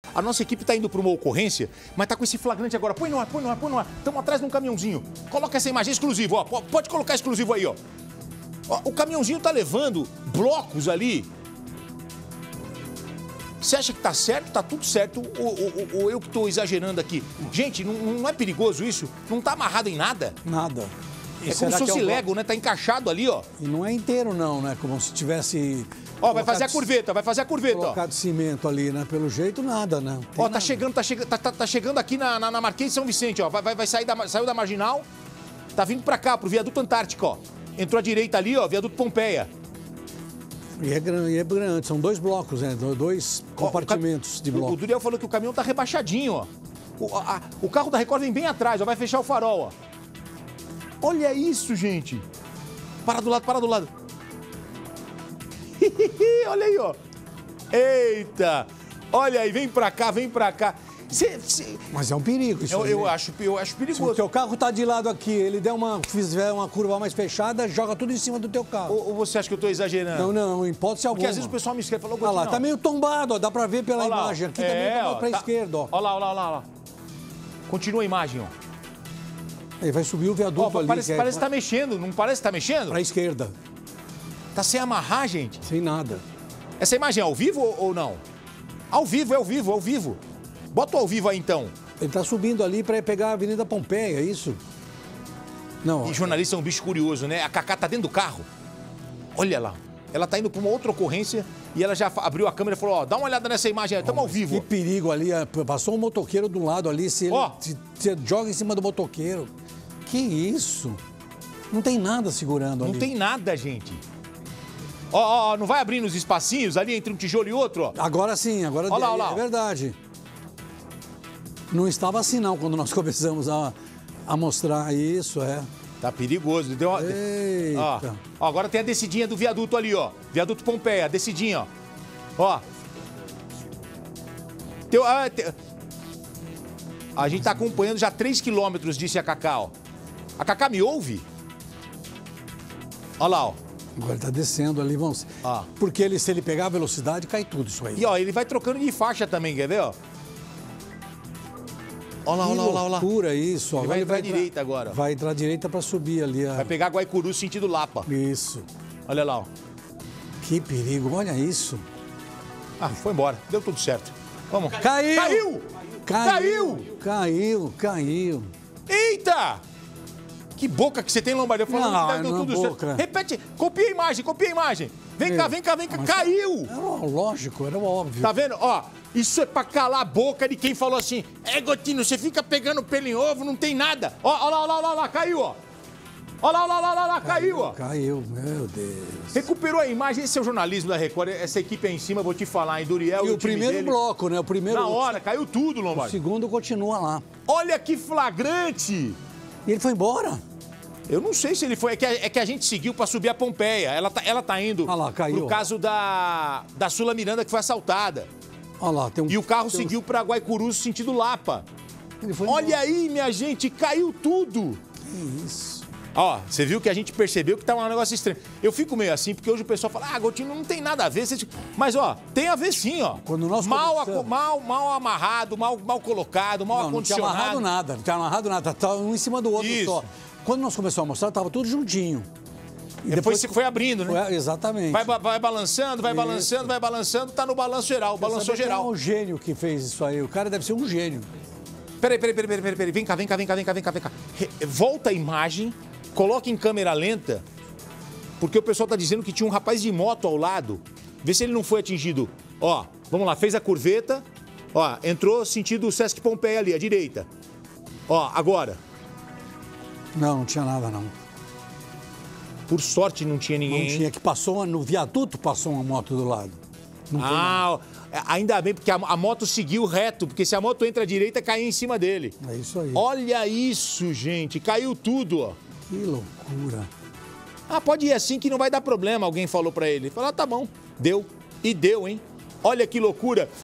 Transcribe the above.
A nossa equipe tá indo para uma ocorrência, mas tá com esse flagrante agora. Põe no ar, põe no ar, põe no ar. Estamos atrás de um caminhãozinho. Coloca essa imagem exclusiva, ó. Pode colocar exclusivo aí, ó. O caminhãozinho tá levando blocos ali. Você acha que tá certo? Tá tudo certo. Ou eu que tô exagerando aqui? Gente, não é perigoso isso? Não tá amarrado em nada? Nada. É como se fosse Lego, né? Tá encaixado ali, ó. E não é inteiro, não, né? Como se tivesse... Ó, vai fazer a curveta, ó. Colocado cimento ali, né? Pelo jeito, nada, né? Ó, tá chegando aqui na Marquês de São Vicente, ó. Saiu da Marginal, tá vindo pra cá, pro Viaduto Antártico, ó. Entrou à direita ali, ó, Viaduto Pompeia. E é grande, são 2 blocos, né? 2 compartimentos de bloco. O Duriel falou que o caminhão tá rebaixadinho, ó. O carro da Record vem bem atrás, ó, vai fechar o farol, ó. Olha isso, gente. Para do lado. Olha aí, ó. Eita. Olha aí, vem pra cá. Mas é um perigo isso aí. Eu acho perigoso. Se o teu carro tá de lado aqui, ele fizer uma curva mais fechada, joga tudo em cima do teu carro. Ou você acha que eu tô exagerando? Não, em hipótese alguma. Porque às vezes o pessoal me escreve e falou... Olha lá, tá meio tombado, ó, dá pra ver pela imagem. Aqui também tombado pra esquerda, ó. Olha lá. Continua a imagem, ó. Aí vai subir o viaduto ali. Parece que tá mexendo, não parece que tá mexendo? Pra esquerda. Tá sem amarrar, gente? Sem nada. Essa imagem é ao vivo ou não? Ao vivo. Bota o ao vivo aí, então. Ele tá subindo ali pra pegar a Avenida Pompeia, é isso? Não. E jornalista é um bicho curioso, né? A Cacá tá dentro do carro. Olha lá. Ela tá indo pra uma outra ocorrência e ela já abriu a câmera e falou, ó, dá uma olhada nessa imagem aí, estamos ao vivo. Que perigo ali, passou um motoqueiro do lado ali, se ele joga em cima do motoqueiro. Que isso? Não tem nada segurando ali. Não tem nada, gente. Ó, não vai abrindo os espacinhos ali entre um tijolo e outro, ó. Agora sim, agora olha lá. É verdade. Não estava assim não, quando nós começamos a mostrar isso, é. Tá perigoso. Deu uma... Eita. Ó, agora tem a descidinha do viaduto ali, ó. Viaduto Pompeia, a descidinha, ó. A gente tá acompanhando já 3 quilômetros, disse a Cacá, ó. A Cacá me ouve? Olha lá, ó. Agora ele tá descendo ali, vamos. Porque se ele pegar a velocidade, cai tudo isso aí. E ó, ele vai trocando de faixa também, quer ver, ó? Olha lá. Que loucura isso. Ele vai entrar à direita agora. Vai entrar à direita pra subir ali. Vai pegar Guaicuru sentido Lapa. Isso. Olha lá, ó. Que perigo, olha isso. Foi embora. Deu tudo certo. Vamos. Caiu. Eita! Que boca que você tem, Lombardi. Falando que deu tudo certo. Repete, copia a imagem. Vem cá. Caiu! Era lógico, era óbvio. Tá vendo? Ó, isso é pra calar a boca de quem falou assim, Gotino, você fica pegando pelo em ovo, não tem nada. Ó lá, caiu, ó. Olha lá, caiu, ó. Caiu, meu Deus. Recuperou a imagem, esse é o jornalismo da Record, essa equipe aí em cima, vou te falar, hein, Duriel e o primeiro dele. bloco, né? O primeiro... Na hora, caiu tudo, Lombardi. O segundo continua lá. Olha que flagrante! E ele foi embora? Eu não sei se ele foi, é que a gente seguiu pra subir a Pompeia, ela tá indo caiu. pro caso da Sula Miranda que foi assaltada. Olha lá, E o carro seguiu pra Guaicuru sentido Lapa. Olha aí, minha gente, caiu tudo. Que isso? Ó, você viu que a gente percebeu que tá um negócio estranho. Eu fico meio assim, porque hoje o pessoal fala, Gotino, não tem nada a ver. Mas, ó, tem a ver sim, ó. Quando nós mal amarrado, mal colocado, mal acondicionado. Não tinha amarrado nada. Tá um em cima do outro só. Quando nós começamos a mostrar, tava tudo juntinho. E depois você foi abrindo, né? Exatamente. Vai balançando, tá no balanço geral, balançou geral. É um gênio que fez isso aí. O cara deve ser um gênio. Peraí. Vem cá. Volta a imagem, coloca em câmera lenta, porque o pessoal tá dizendo que tinha um rapaz de moto ao lado. Vê se ele não foi atingido. Ó, vamos lá, fez a curveta. Ó, entrou sentido Sesc Pompeia ali, à direita. Ó, agora. Não tinha nada, não. Por sorte não tinha ninguém. Não tinha, que passou no viaduto, passou uma moto do lado. Ainda bem, porque a moto seguiu reto, porque se a moto entra à direita, cai em cima dele. É isso aí. Olha isso, gente, caiu tudo, ó. Que loucura. Pode ir assim que não vai dar problema, alguém falou pra ele. Falou, tá bom, deu. E deu, hein? Olha que loucura.